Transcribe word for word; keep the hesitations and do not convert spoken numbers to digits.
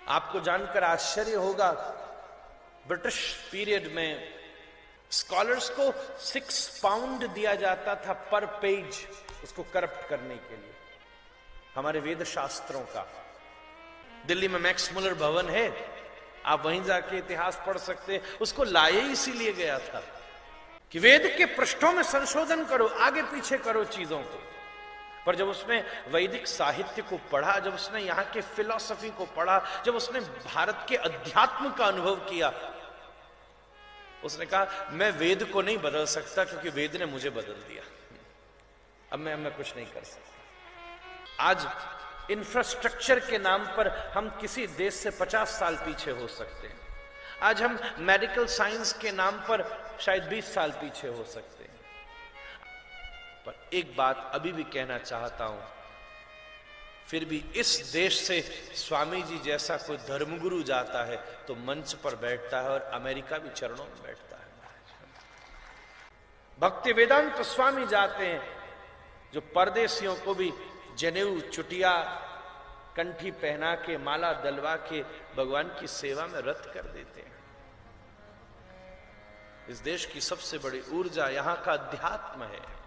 आपको जानकर आश्चर्य होगा, ब्रिटिश पीरियड में स्कॉलर्स को सिक्स पाउंड दिया जाता था पर पेज, उसको करप्ट करने के लिए, हमारे वेद शास्त्रों का। दिल्ली में मैक्स मुलर भवन है, आप वहीं जाके इतिहास पढ़ सकते हैं। उसको लाए इसीलिए गया था कि वेद के पृष्ठों में संशोधन करो, आगे पीछे करो चीजों को। पर जब उसने वैदिक साहित्य को पढ़ा, जब उसने यहाँ के फिलॉसफी को पढ़ा, जब उसने भारत के अध्यात्म का अनुभव किया, उसने कहा मैं वेद को नहीं बदल सकता क्योंकि वेद ने मुझे बदल दिया, अब मैं मैं कुछ नहीं कर सकता। आज इंफ्रास्ट्रक्चर के नाम पर हम किसी देश से पचास साल पीछे हो सकते हैं। आज हम मेडिकल साइंस के नाम पर शायद बीस साल पीछे हो सकते हैं। पर एक बात अभी भी कहना चाहता हूं, फिर भी इस देश से स्वामी जी जैसा कोई धर्मगुरु जाता है तो मंच पर बैठता है, और अमेरिका भी चरणों में बैठता है। भक्ति वेदांत स्वामी जाते हैं जो परदेशियों को भी जनेऊ चुटिया कंठी पहना के, माला दलवा के भगवान की सेवा में रत कर देते हैं। इस देश की सबसे बड़ी ऊर्जा यहां का अध्यात्म है।